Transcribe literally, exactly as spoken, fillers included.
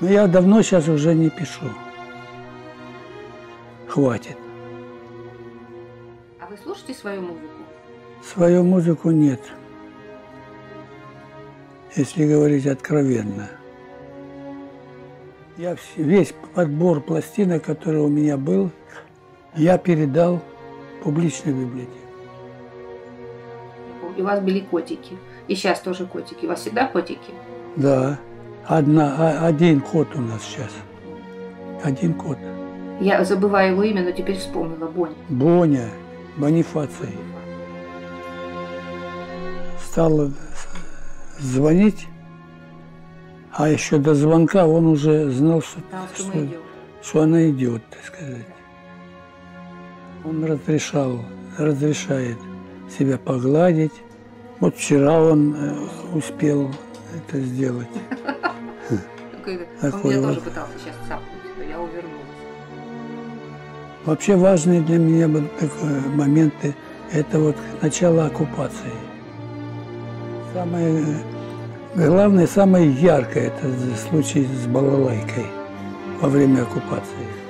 Но я давно сейчас уже не пишу. Хватит. А вы слушаете свою музыку? Свою музыку нет. Если говорить откровенно. Я весь подбор пластинок, который у меня был, я передал в публичную библиотеку. У вас были котики. И сейчас тоже котики. У вас всегда котики? Да. Одна, один кот у нас сейчас. Один кот. Я забываю его имя, но теперь вспомнила. Боня. Боня. Бонифаций. Стал звонить, а еще до звонка он уже знал, что, Знал, что, что, идем. что она идет, так сказать. Он разрешал, разрешает себя погладить. Вот вчера он успел это сделать. Он меня тоже пытался сейчас цапнуть, но я увернулась. Вообще важные для меня моменты – это вот начало оккупации. Самое главное, самое яркое – это случай с балалайкой во время оккупации.